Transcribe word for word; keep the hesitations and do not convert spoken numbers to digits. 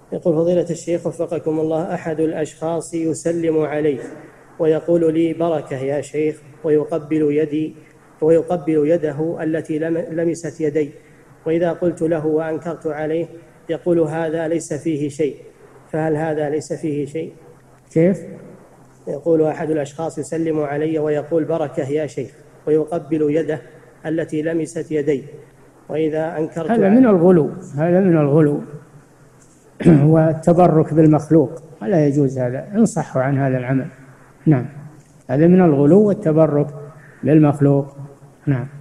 يقول فضيلة الشيخ وفقكم الله، أحد الأشخاص يسلم علي ويقول لي بركة يا شيخ، ويقبل يدي ويقبل يده التي لمست يدي، وإذا قلت له وأنكرت عليه يقول هذا ليس فيه شيء، فهل هذا ليس فيه شيء؟ كيف؟ يقول أحد الأشخاص يسلم علي ويقول بركة يا شيخ، ويقبل يده التي لمست يدي، وإذا أنكرت هذا من الغلو، هذا من الغلو والتبرك بالمخلوق، ولا يجوز هذا، انصحوا عن هذا العمل. نعم، هذا من الغلو والتبرك بالمخلوق. نعم.